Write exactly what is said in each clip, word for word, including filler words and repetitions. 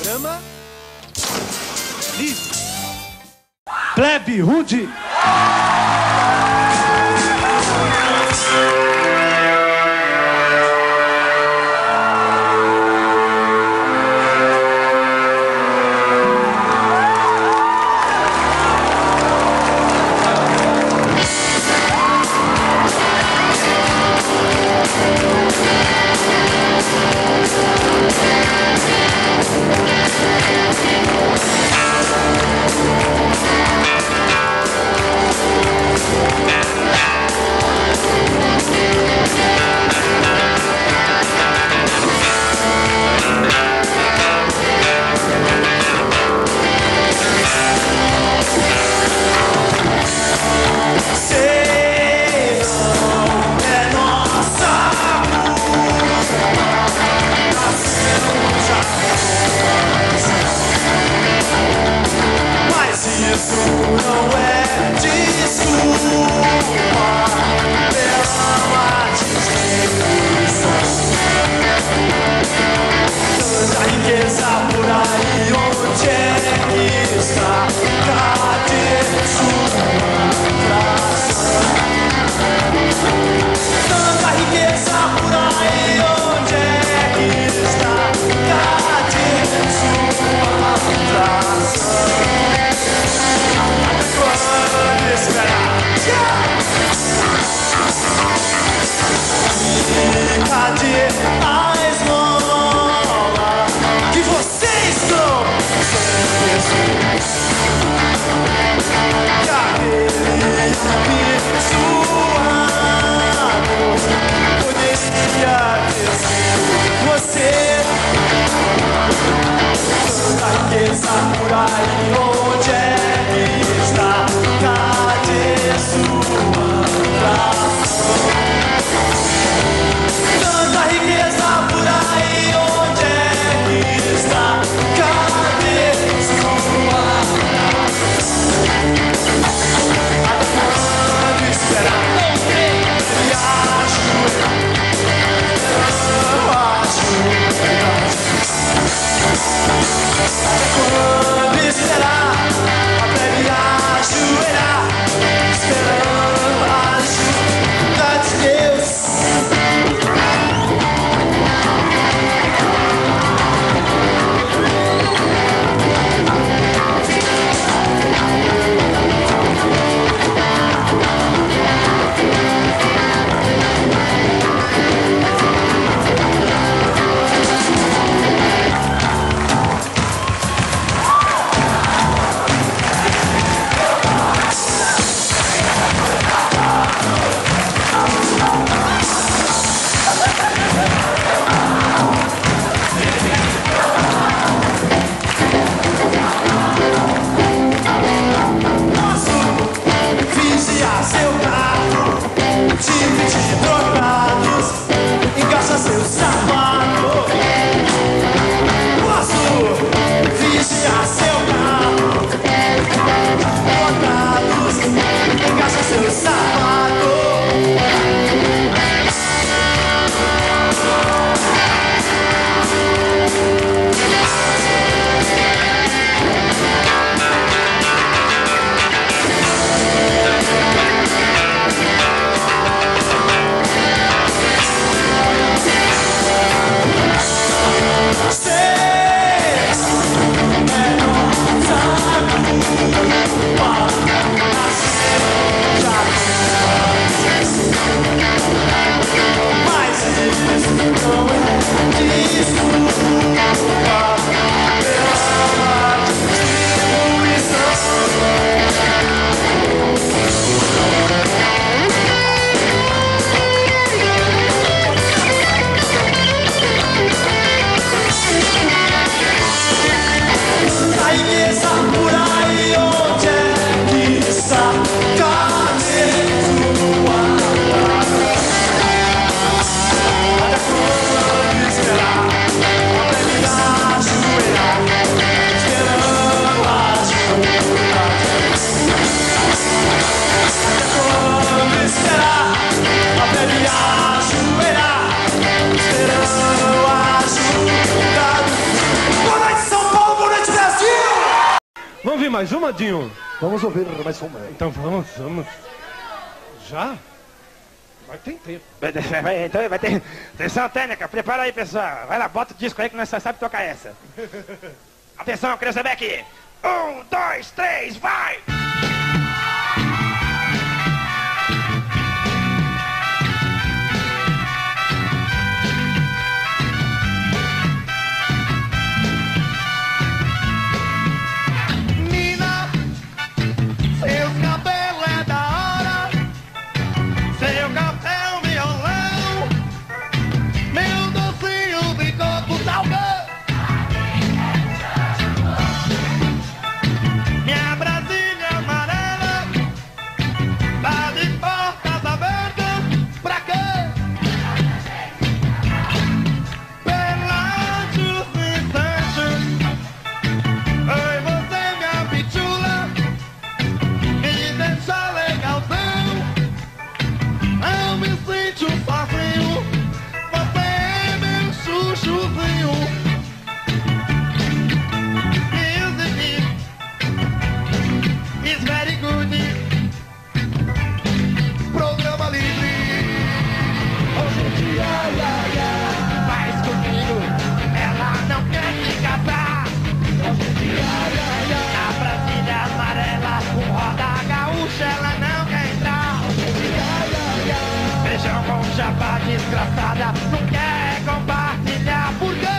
Grama. Livre. Plebe Rude. Cadê a esmola que você mais uma, Dinho? Vamos ouvir mais uma. Então vamos, vamos. Já? Vai ter tempo. Vai, então, vai ter. Atenção, técnica, prepara aí, pessoal. Vai lá, bota o disco aí que nós só sabe tocar essa. Atenção, queria saber aqui. Um, dois, três, vai! Chapa desgraçada, não quer compartilhar, por quê?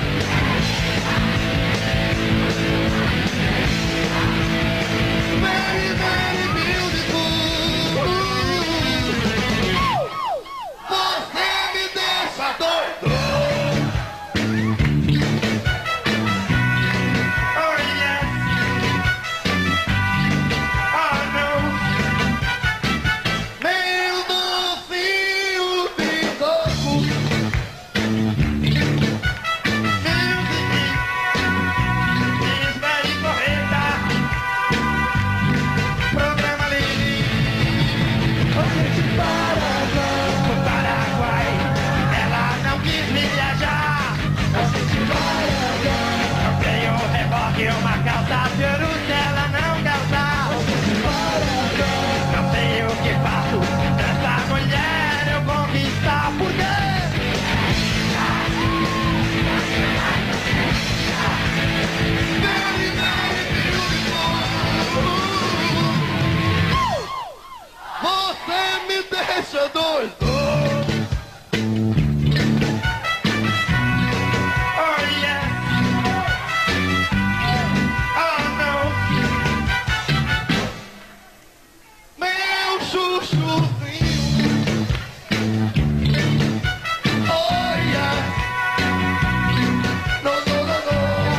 Very, very beautiful. Você me deixa doido. Oh yes. Oh no. Meu docinho de coco. Espere correta. Programa livre. Você se Paraguai. O Paraguai. Ela não quis me viajar. Você se Paraguai. Eu tenho um reboque, uma calça peruca, ela não quer usar. Você se Paraguai. Não sei o que faço pra essa mulher eu conquistar. Por quê? Very, very beautiful. Você me deixa doido. Oh yeah. Oh no. Meu chuchuzinho. Oh yeah. No, no, no, no.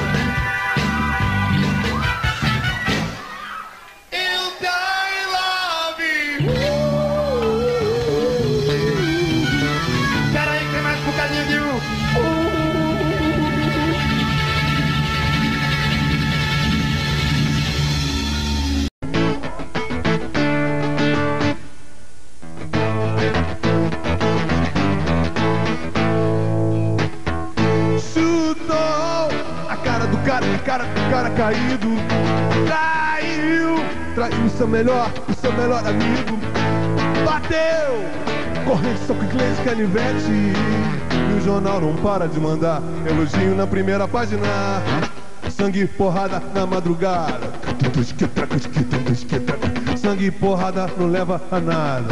Eu te I love you. Pera aí que tem mais um bocadinho de uh. Chutou a cara do cara, a cara do cara caído. Traiu, traiu o seu melhor, o seu melhor amigo. Bateu, corrente só com inglês, canivete. E o jornal não para de mandar elogio na primeira página. Sangue, porrada na madrugada. Sangue, porrada não leva a nada.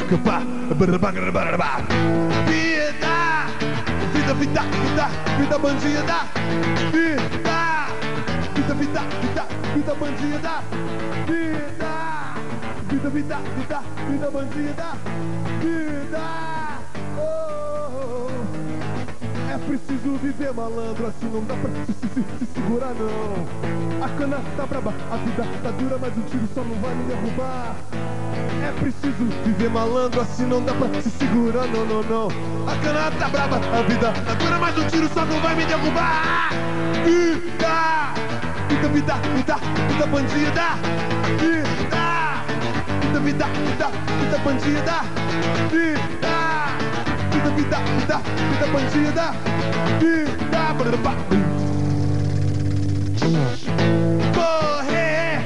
Vida, vida, vida, vida, vida bandida. Vida, vida, vida, vida, vida bandida. Vida, vida, vida, vida, vida bandida. Vida, oh, oh, oh. É preciso viver malandro, assim não dá pra se, se, se, se segurar não. A cana tá braba, a vida tá dura, mas o tiro só não vai me derrubar. É preciso viver malandro, assim não dá pra se segurar, não, não, não. A cana tá braba, a vida tá dura, mas o tiro só não vai me derrubar. Vida, vida, vida, vida, vida bandida. Vida, vida, vida, vida, vida bandida. Vida, vida, vida, vida, vida bandida. Vida, correr,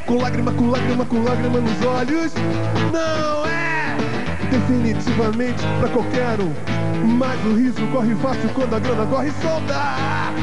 Com lágrima, com lágrima, com lágrima nos olhos. Não é definitivamente pra qualquer um, mas o riso corre fácil quando a grana corre solta.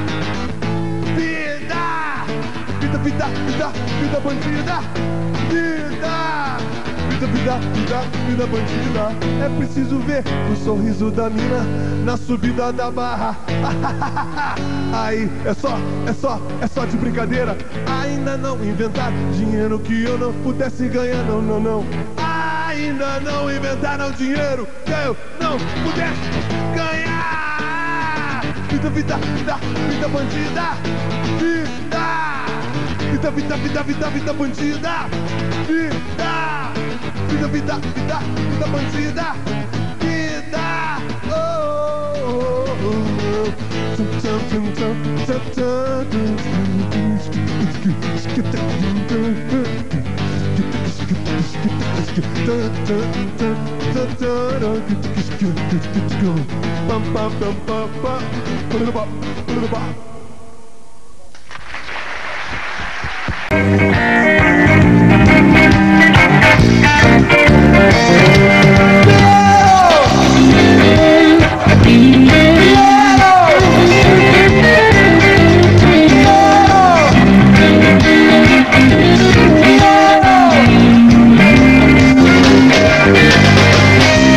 Vida, vida, vida, vida, vida bandida. Vida, vida, vida, vida, vida bandida. É preciso ver o sorriso da mina na subida da barra. Aí, é só, é só, é só de brincadeira. Ainda não inventar dinheiro que eu não pudesse ganhar, não, não, não. Ainda não inventaram dinheiro que eu não pudesse ganhar. Vida, vida, vida, vida bandida. Vida, vida, vida, vida, vida, vida bandida. Vida, vida, vida, vida, vida bandida. Vida, oh, oh, oh, oh. Pam, pam, pam, pam, pam. Put it up, put it up.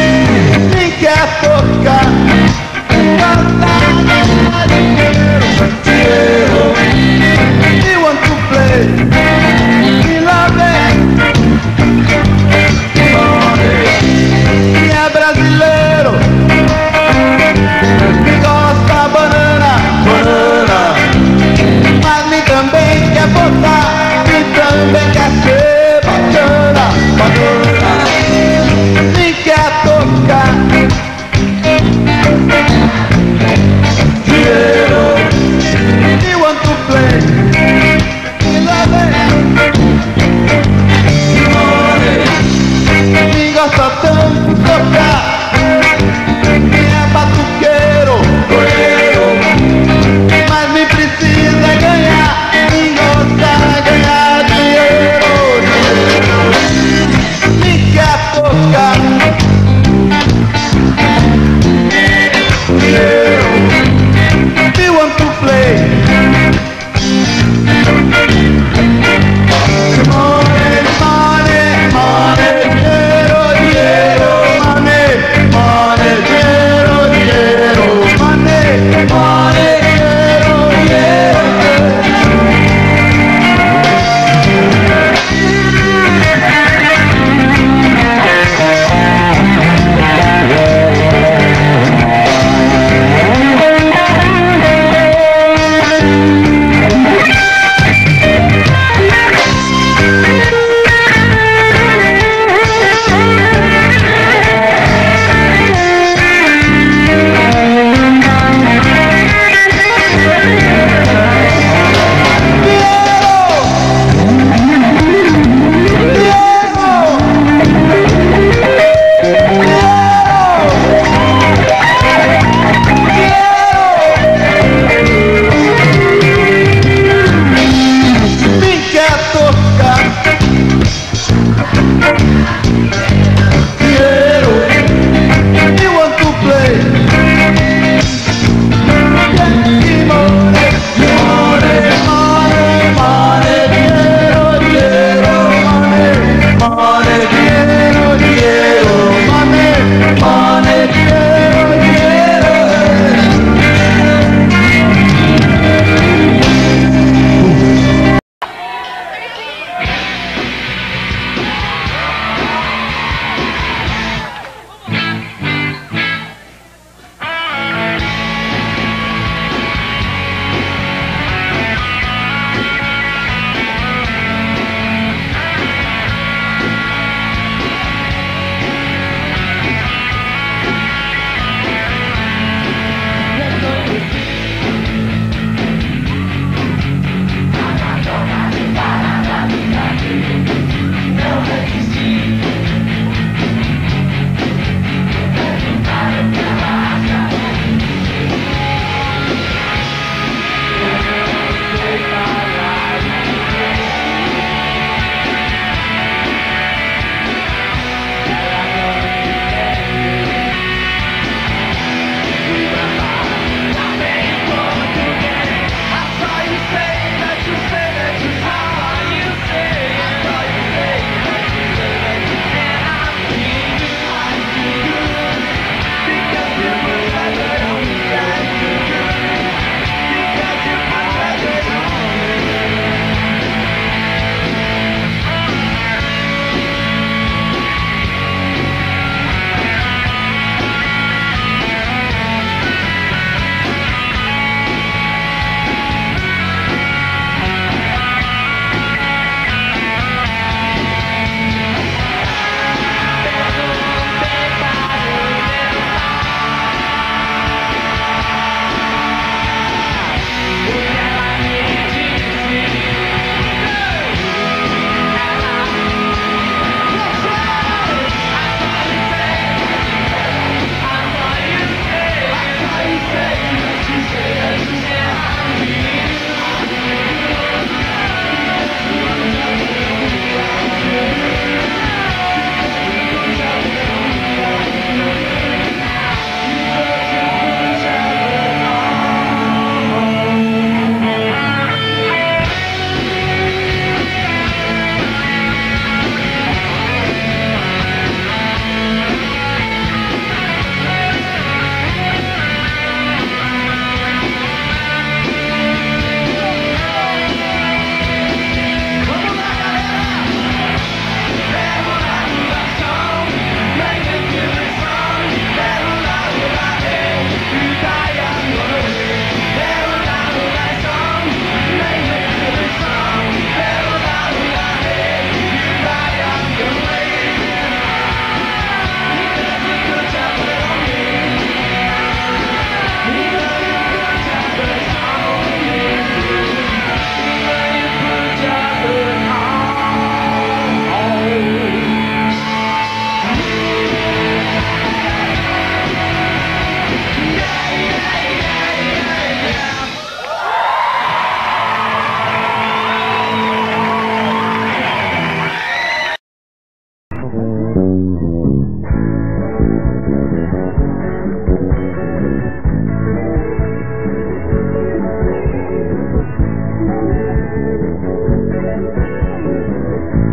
Quer tocar, cantar, dinheiro.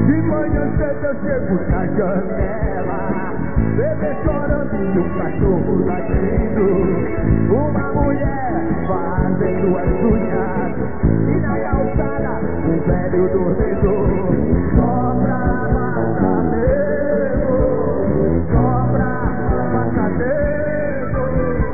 De manhã cedo eu chego na janela, bebê chorando e um cachorro latindo, uma mulher fazendo as unhas, e na calçada um velho dormidor. Sobra passatempo, sobra passatempo.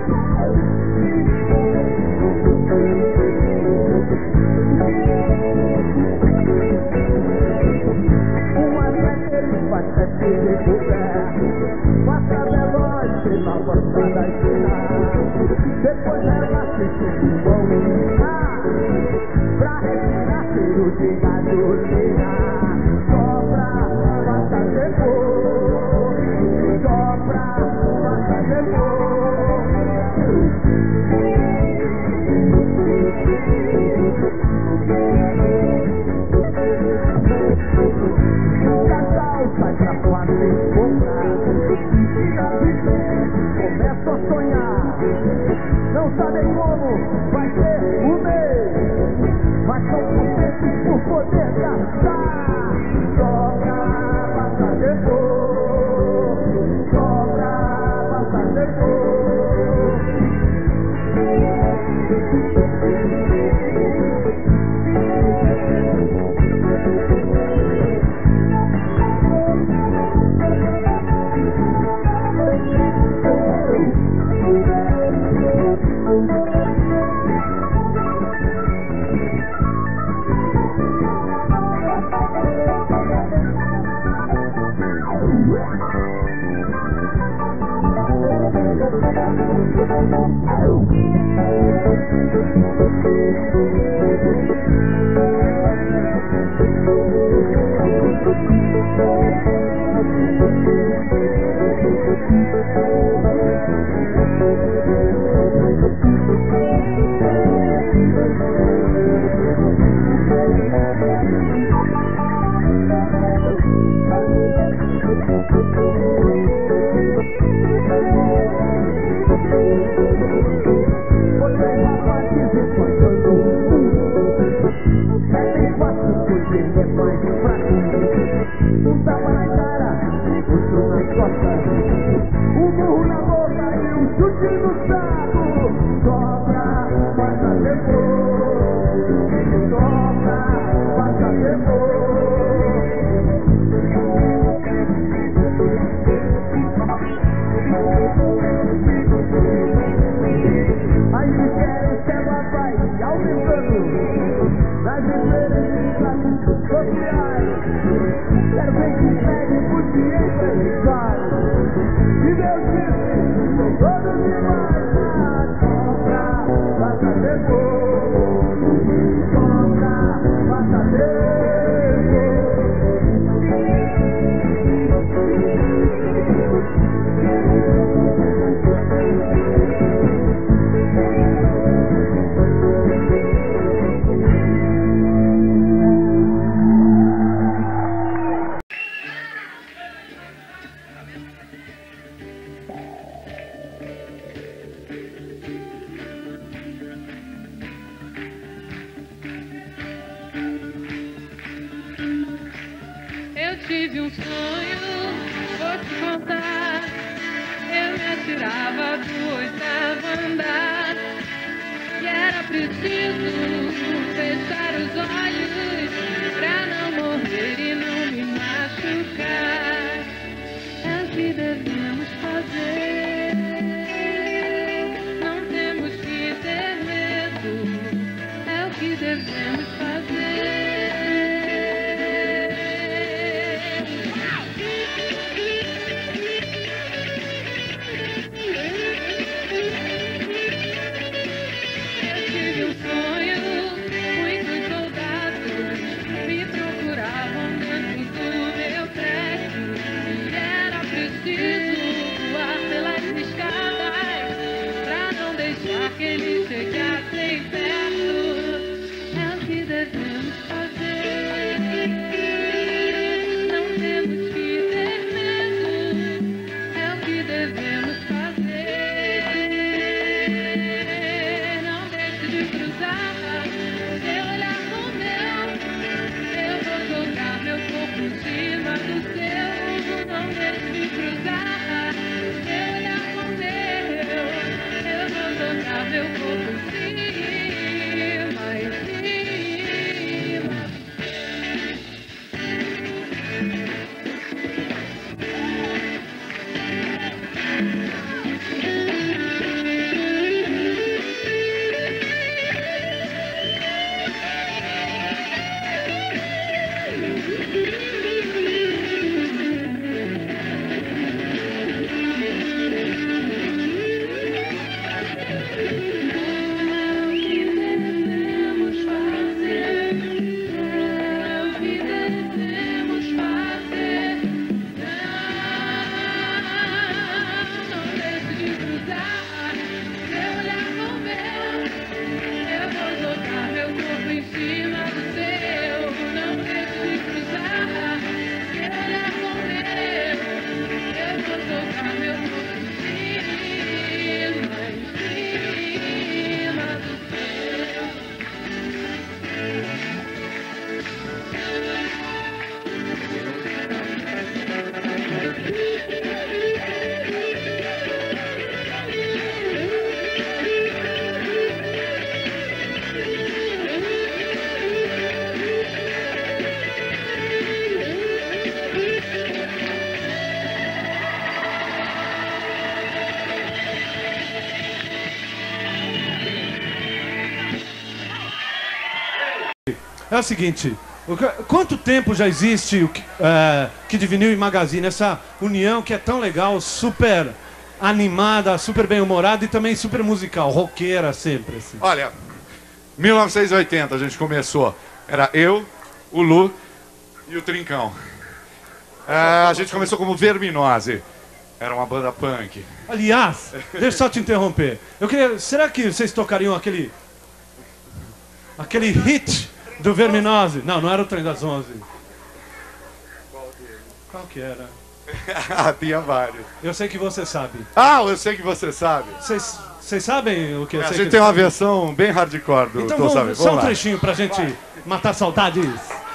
Uma daqueles passa de coberto, passa veloz pela porta da esquina, depois ela se sente bom pra respirar cheiro de gasolina. Sopra, passa tempo, sopra, passa tempo. O casal sai pra fazer comprar e na vitrine começa a sonhar. Não sabem como vai ser o mês, mas são contentes por poder gastar. Sobra, passa tempo, sobra, passa tempo. tive um sonho, vou te contar. Eu me atirava do oitavo andar e era preciso fechar os olhos pra não morrer e não me machucar. É o que devemos fazer, não temos que ter medo. É o que devemos fazer. Ele chegasse perto, é o que devemos fazer. Não temos que ter medo, é o que devemos fazer. Não deixe de cruzar seu olhar com o meu. Eu vou jogar meu corpo de É o seguinte, o que- quanto tempo já existe o que- é, Kid Vinil e Magazine, essa união que é tão legal, super animada, super bem-humorada e também super musical, roqueira sempre, assim. Olha, mil novecentos e oitenta a gente começou. Era eu, o Lu e o Trincão. É, a gente começou como Verminose. Era uma banda punk. Aliás, deixa eu só te interromper. Eu queria, será que vocês tocariam aquele aquele hit do Verminose? Não, não era o Trem das Onze. Qual que era? Ah, tinha vários. Eu sei que você sabe. Ah, eu sei que você sabe. Vocês vocês sabem o que eu A sei gente que tem uma sabe? versão bem hardcore do Então Tô vamos, Sabe. só Vamos um lá. trechinho pra gente matar saudades.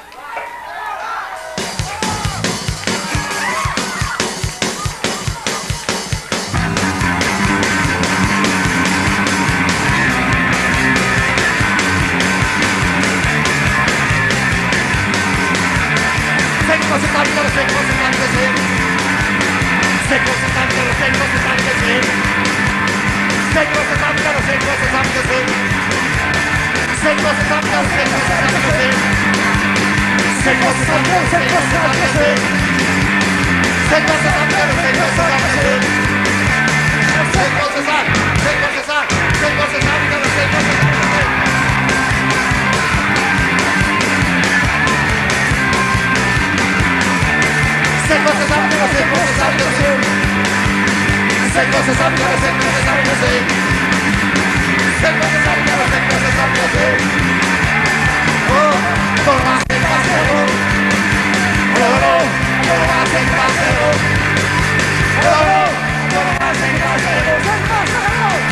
Sei que você sabe que eu sei que você sabe que eu sei. Sei que você sabe que eu sei que você sabe que eu sei. Sei que você sabe que eu sei que você sabe que eu sei. Sei que você sabe que eu sei que você sabe que eu sei. Sei que você sabe que eu sei que você sabe que eu sei. Sei que você sabe que eu sei que você sabe que eu sei. Sei que você sabe, sei que você sabe, sei que você sabe que eu sei que você sabe que eu sei. Sei que você sabe que eu sei que você sabe que eu sei. Sei que você sabe que eu sei que você sabe que eu sei. Sei que você sabe que eu sei que você sabe que eu sei. Oh, tô lá sem parceiro. Oh, oh, tô lá sem parceiro. Oh, oh, tô lá sem parceiro. Sem parceiro.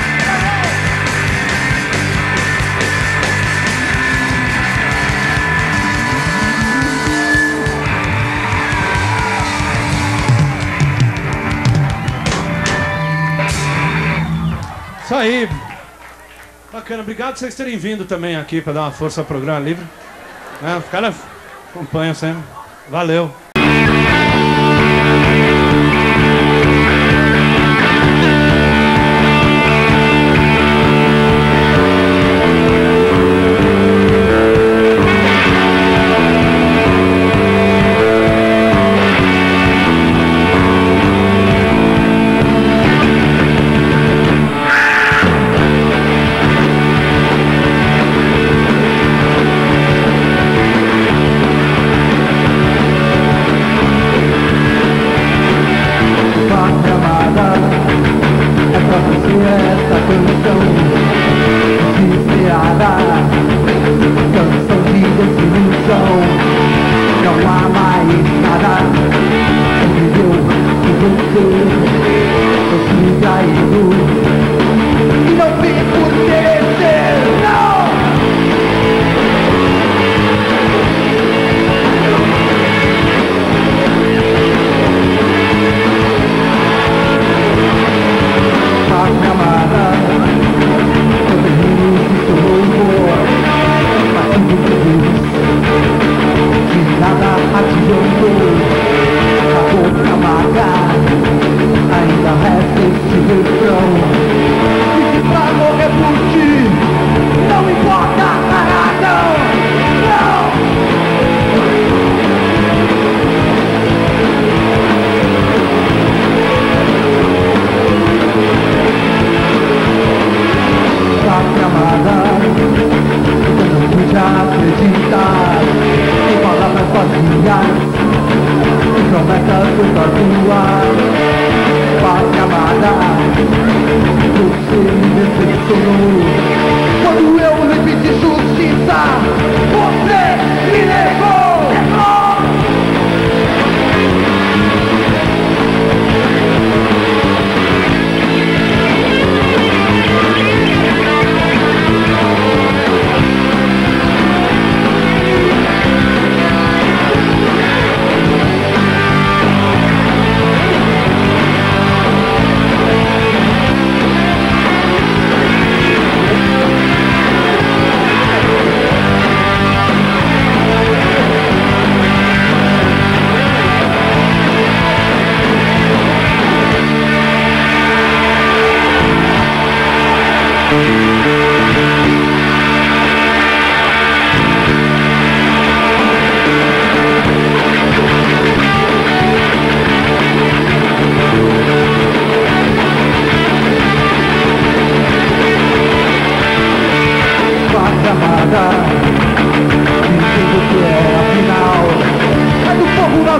Isso aí. Bacana, obrigado por vocês terem vindo também aqui para dar uma força ao Programa Livre. É, os caras acompanham sempre. Valeu.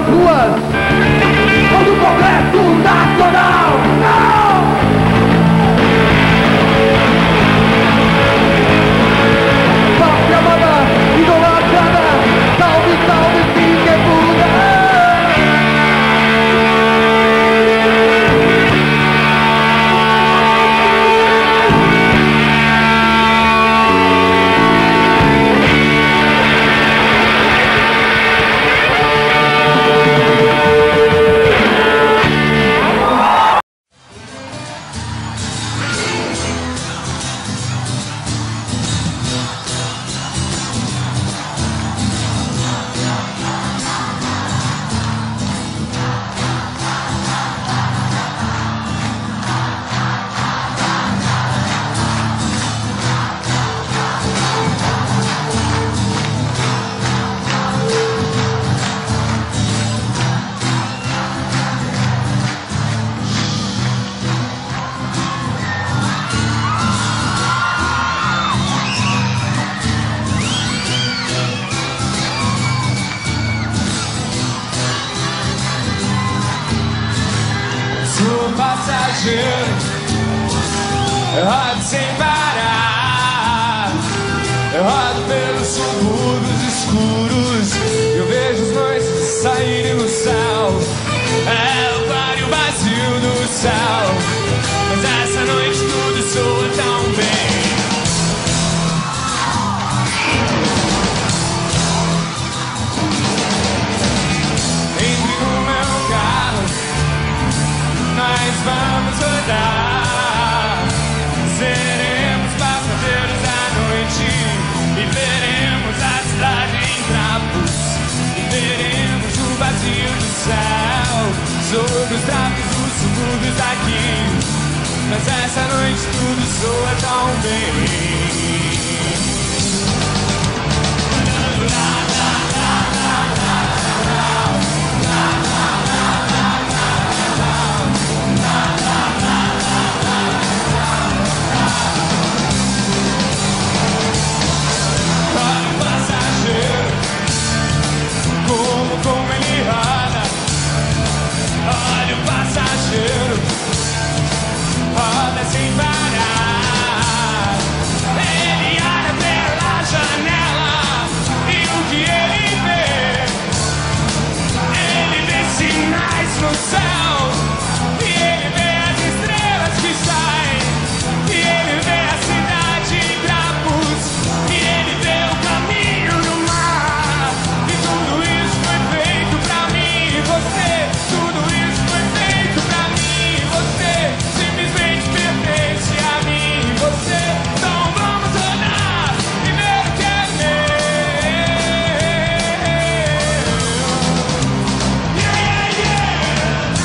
ruas ou do Congresso Nacional. Não! Pátria amada, idolatrada, salve, salve, fique muda. Eu rodo sem parar, eu rodo pelos subúrbios escuros, eu vejo as noites saírem no céu, é o claro e o vazio do céu, mas essa noite tudo soa tão bem. Entre no meu carro, nós vamos rodar. Seremos passageiros da noite e veremos a cidade em trapos. E veremos o vazio do céu sobre os trapos dos subúrbios daqui. Mas essa noite tudo soa tão bem. Como, como ele roda, olha o passageiro, roda sem parar. Ele olha pela janela e o que ele vê? Ele vê sinais no céu e ele vê as estrelas que saem e ele vê a cidade em trapos e ele vê o caminho no mar. E tudo isso foi feito pra mim e você. Tudo isso foi feito pra mim e você. Simplesmente pertence a mim e você. Então vamos rodar e ver o que é meu. Yeah, yeah, yeah.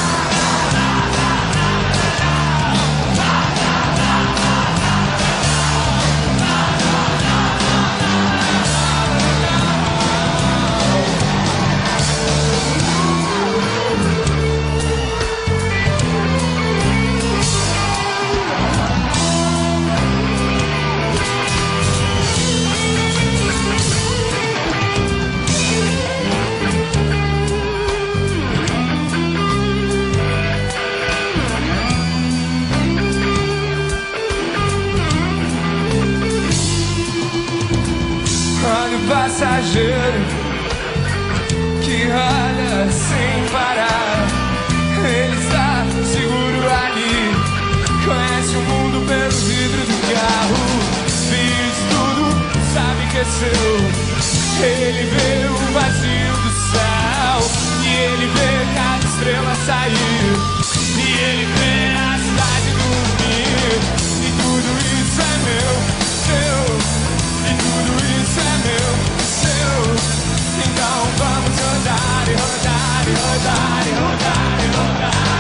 Olha o passageiro que roda sem parar. Ele está seguro ali, conhece o mundo pelos vidros do carro. Viu tudo, sabe que é seu. Ele vê o vazio do céu e ele vê cada estrela sair e ele vê a cidade dormir. E tudo isso é meu, seu. E tudo isso é meu, seu. Então vamos rodar e rodar e rodar e rodar e rodar.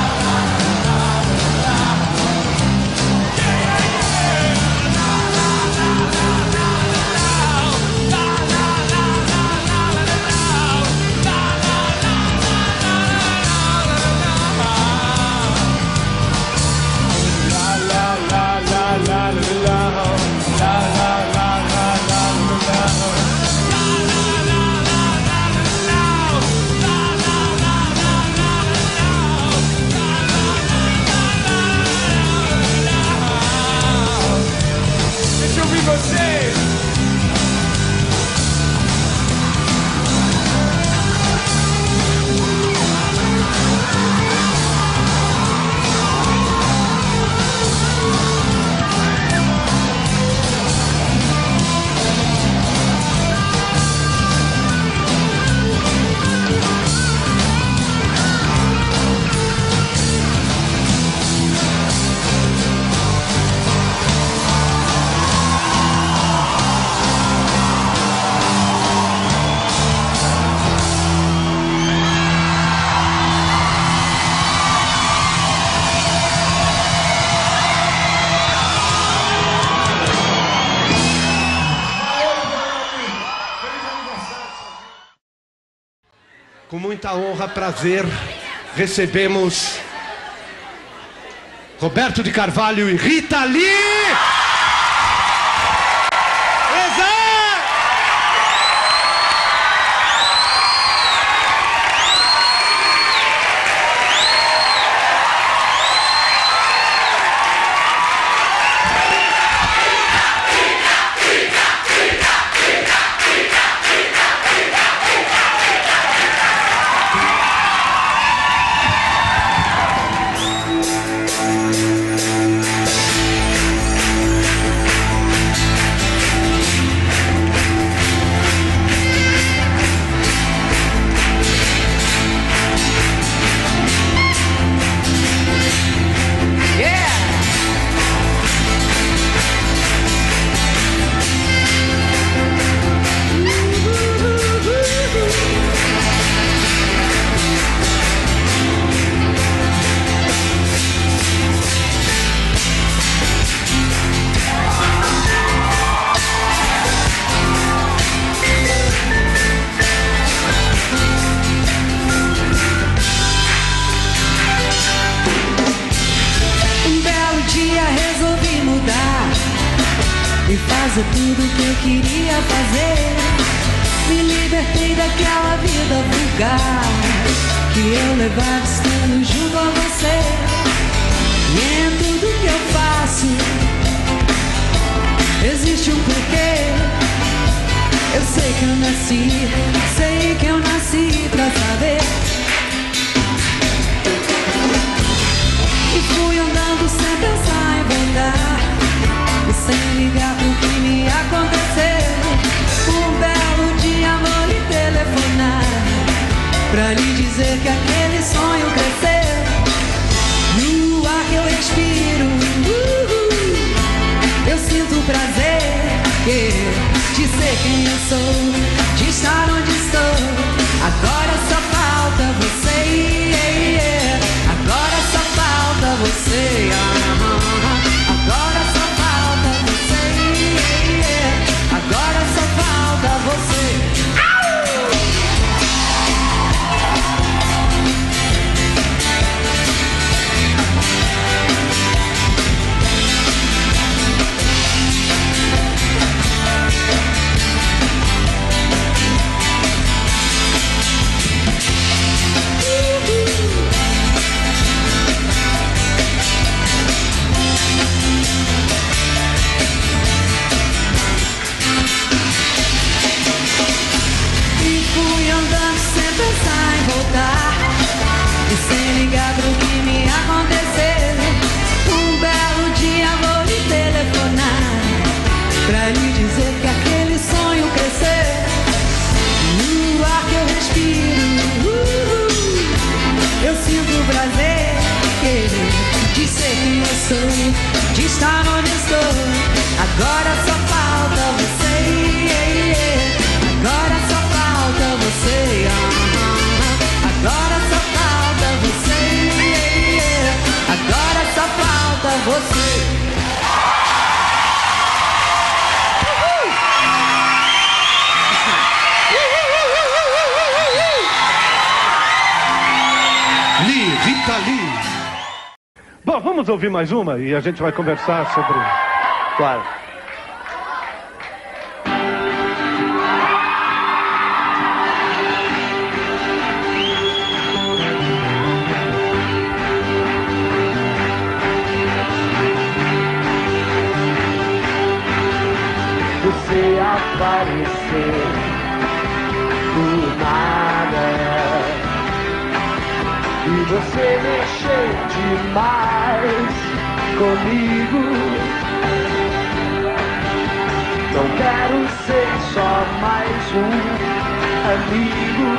Yeah, yeah, yeah. Com muita honra, prazer, recebemos Roberto de Carvalho e Rita Lee! E fazer tudo que eu queria fazer. Me libertei daquela vida vulgar que eu levava estando junto a você. E em tudo que eu faço existe um porquê. Eu sei que eu nasci, sei que eu nasci pra saber. E fui andando sem pensar em voltar, e sem ligar pro que me aconteceu. Um belo dia vou lhe telefonar pra lhe dizer que aquele sonho cresceu. No ar que eu respiro, uh, uh, eu sinto prazer, yeah, de ser quem eu sou, de estar onde estou. Agora só falta você, yeah, yeah. Agora só falta você, uh, agora só falta você, yeah, yeah. Agora só falta você. E sem ligar pro que me aconteceu. Um belo dia vou lhe telefonar pra lhe dizer que aquele sonho cresceu. No ar que eu respiro, uh, uh, eu sinto prazer, querer, de ser quem eu sou, de estar onde estou. Agora só falta você, yeah, yeah. Agora só falta você, uh, agora só falta você, yeah, yeah. Agora só falta você. Lee, Rita Lee. Bom, vamos ouvir mais uma e a gente vai conversar sobre... Claro. Você apareceu do nada e você mexeu demais comigo. Não quero ser só mais um amigo.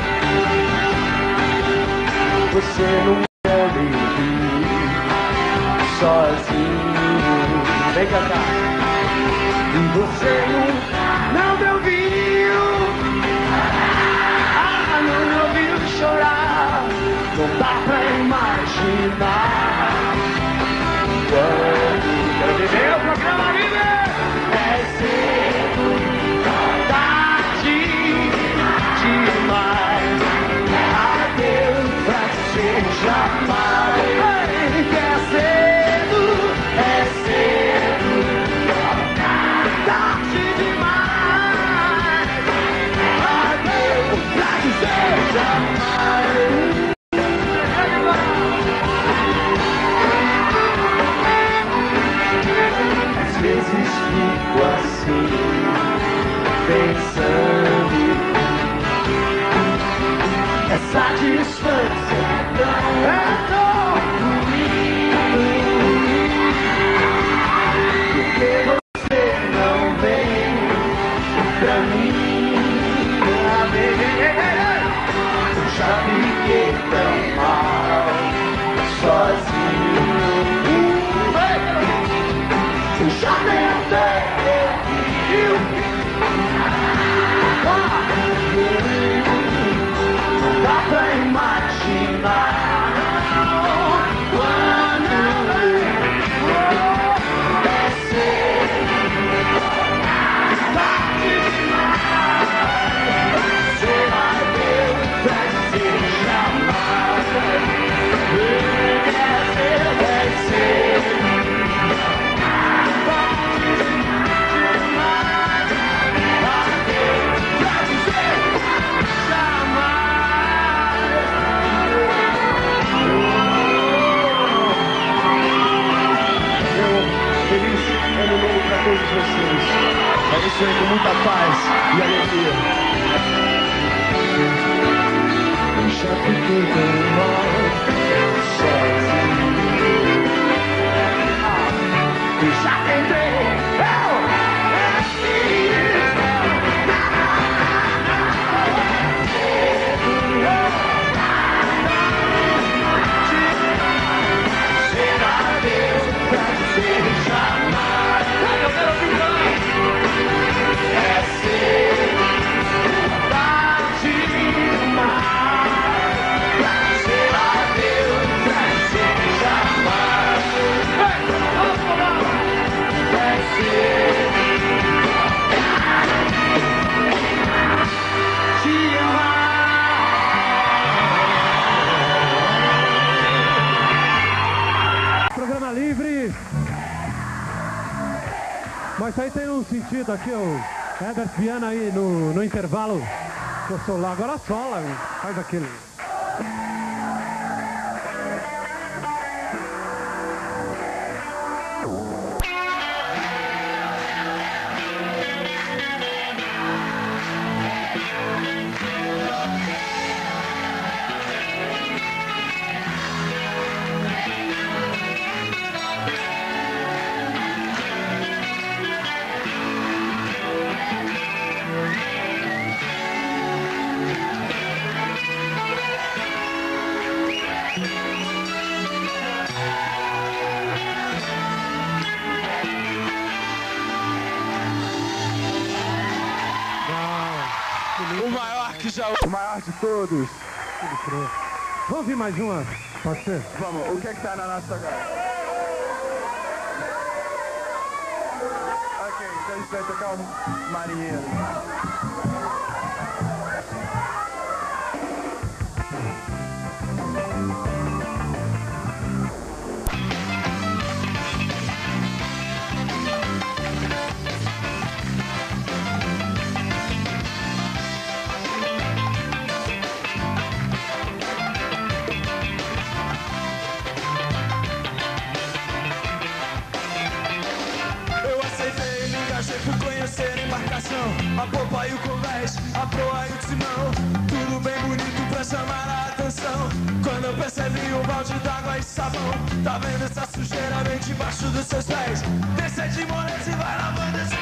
Você nunca me viu sozinho. Vem cantar. E você não, não me ouviu, ah, não me ouviu chorar. Não dá pra imaginar quando quero viver o programa livre. É cedo, tarde demais. assim, pensando. Essa distância é tão ruim, porque você não vem pra mim. Já fiquei tão mal sozinho. Já tentei, não dá pra imaginar quando descer tarde demais. Você vai ver o prazer jamais. Descer, descer. Todos vocês, é isso aí, com muita paz e alegria. Eu já fiquei tão mal sozinho. Eu já tentei. Será Deus pra ser jamais. Eu quero ficar. É ser tarde demais. Será Deus pra ser jamais. É ser te amar. Programa livre. Mas isso aí tem um sentido aqui, o Herbert Viana aí no, no intervalo. Eu sou lá, agora sola, faz aquele. O maior que já... O maior de todos. Vamos ouvir mais uma, pode ser? Vamos, o que é que tá na nossa cara? Ok, então a gente vai tocar um marinheiro. Fui conhecer a embarcação, a popa e o convés, a proa e o timão. Tudo bem bonito pra chamar a atenção. Quando eu percebi o balde d'água e sabão, tá vendo essa sujeira bem debaixo dos seus pés? Desce de moleza e vai lavando esse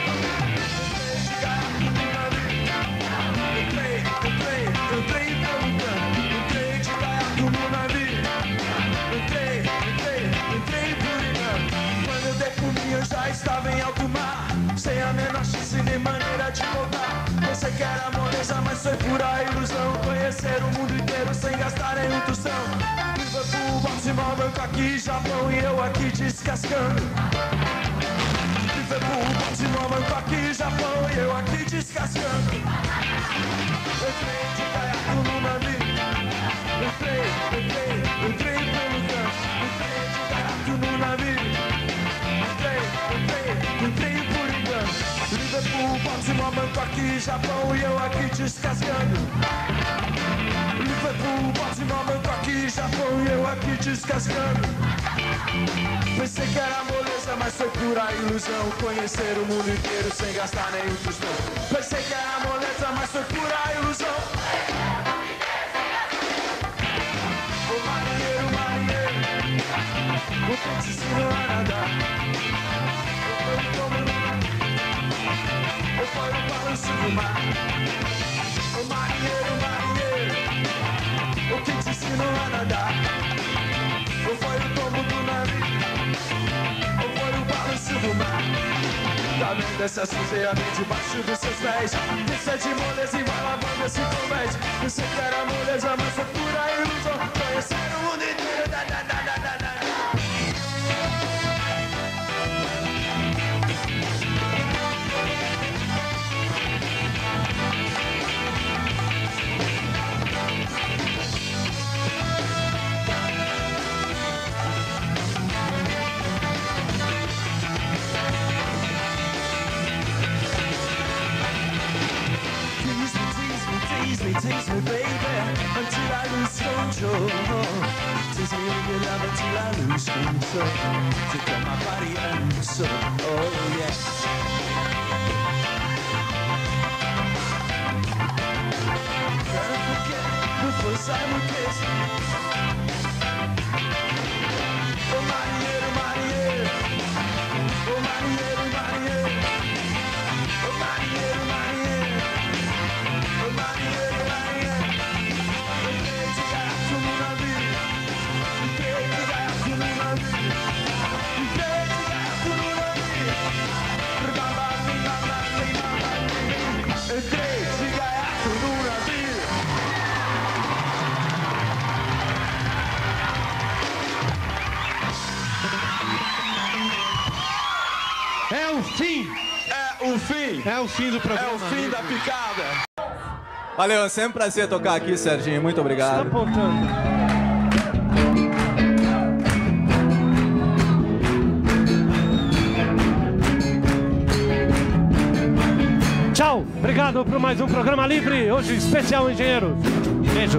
Entrei, entrei, entrei perguntando. Entrei de caiaque no navio. Entrei, entrei, entrei por engano. Quando eu dei por mim eu já estava em alto mar, sem a menor chance nem maneira de voltar. Pensei que era moleza, mas foi pura ilusão. Conhecer o mundo inteiro sem gastar nenhum tostão. Liverpool, Baltimore, Bangkok, Japão e eu aqui descascando. Liverpool, Baltimore, Bangkok, Japão e eu aqui descascando. Entrei de caiaque no navio. Entrei, entrei, entrei pelo canto. Entrei de caiaque no navio. Entrei, entrei, entrei por engano. Liverpool, Baltimore, Bangkok, Japão e eu aqui descascando. Liverpool, Baltimore, Bangkok, Japão e eu aqui descascando. Pensei que era moleza, moleza, mas foi pura ilusão. Conhecer o mundo inteiro sem gastar nenhum tostão. Pensei que era moleza, mas foi pura ilusão. Ô marinheiro, marinheiro, o que te ensinou a nadar? Ou foi o balanço do mar? Ô marinheiro, marinheiro, o que te ensinou a nadar? Ou foi o tombo do navio? Ou foi o balanço do mar? Tá vendo essa sujeira bem debaixo dos seus pés? Isso é de moleza e vai lavando esse convés. Pensei que era moleza, mas foi pura ilusão. Conhecer o mundo inteiro, da, da, da, da, da, da. Tease me, tease me, baby, until I lose control. Tease me with your love until I lose control. To get my body and soul, oh yeah. Gotta forget the first time we kissed. Oh marinheiro, marinheiro, oh marinheiro, marinheiro, oh marinheiro, marinheiro. Marinheiro, marinheiro, entrei de gato no navio. Entrei de gato no navio. Entrei de gato no navio. Entrei de gato no navio. É o fim! É o fim! É o fim do programa. É o fim da amigo. picada! Valeu, é sempre um prazer tocar aqui, Serginho. Muito Tá obrigado. apontando. Tchau, obrigado por mais um programa livre. Hoje especial engenheiro. Beijo.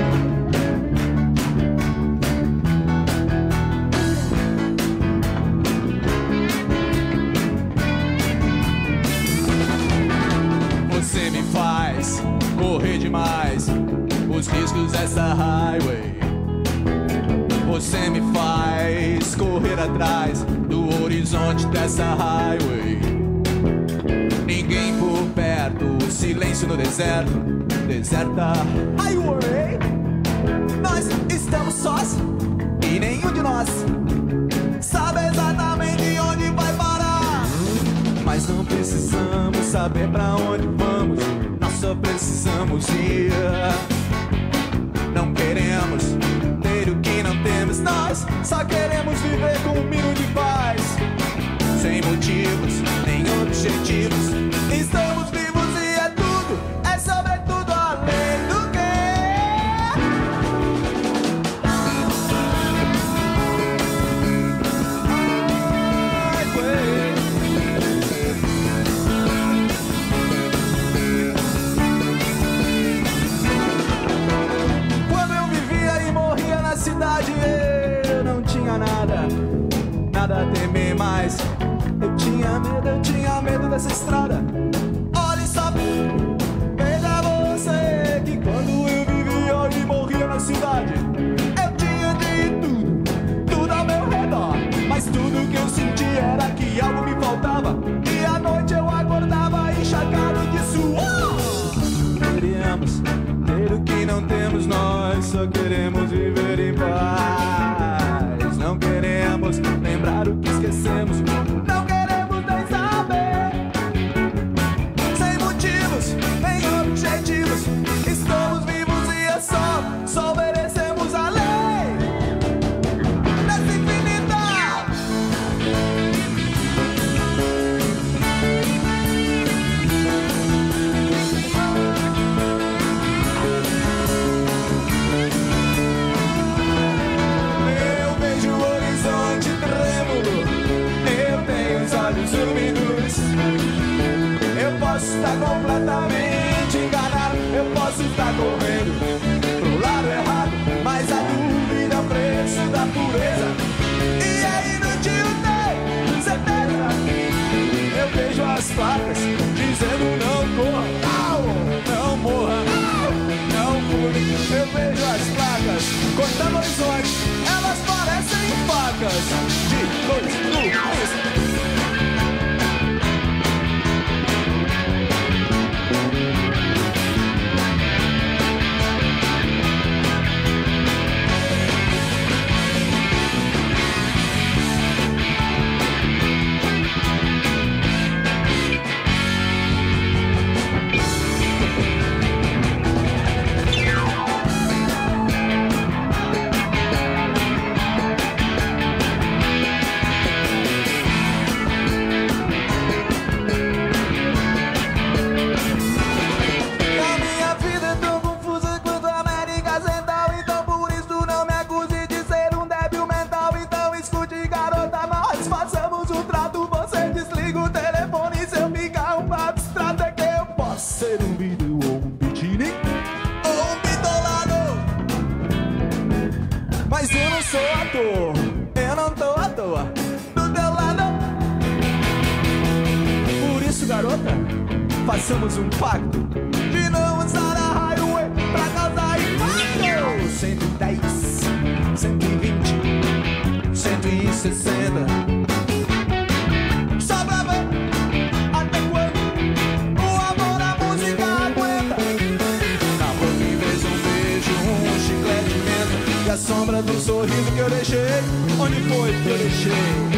Você me faz correr demais os riscos dessa highway. Você me faz correr atrás do horizonte dessa highway. Ninguém por perto, silêncio no deserto, deserta highway. Nós estamos sós e nenhum de nós sabe exatamente onde vai parar. Mas não precisamos saber pra onde vamos, nós só precisamos ir. Não queremos ter o que não temos, nós só queremos viver com um mínimo de paz. Sem motivos, nem objetivos, estamos vivos e é tudo, é sobretudo além do que. Quando eu vivia e morria na cidade, eu não tinha nada, nada a temer mais. Eu tinha medo, eu tinha medo dessa estrada. Olha só, veja você, que quando eu vivia e morria na cidade, eu tinha de tudo, tudo ao meu redor. Mas tudo que eu sentia era que algo me faltava, e à noite eu acordava encharcado de suor. Queríamos ter o que não temos, nós só queremos viver em paz. Não queremos lembrar o que esquecemos, não queremos nem saber. Sem motivos, nem objetivos, estamos vivos e é só, só obedecemos a lei dessa infinita. Eu vejo o horizonte trêmulo, eu tenho os olhos úmidos. Eu posso estar completamente enganado, eu posso estar correndo pro lado errado, mas a dúvida é o preço da pureza. E é inútil ter placas dizendo não corra, não morra, não pule. Eu vejo as placas cortando horizonte, elas parecem facas de dois lugares. Ser um vídeo ou um biquíni ou um bitolado, mas eu não sou ator, eu não tô à toa do teu lado. Por isso, garota, façamos um pacto de não usar a highway pra causar impacto. Cento e dez, cento e vinte, cento e sessenta. Só pra ver até quando o amor, a música aguenta. Na boca em vez um beijo, um chiclete de menta, e a sombra do sorriso que eu deixei. Onde foi que eu deixei?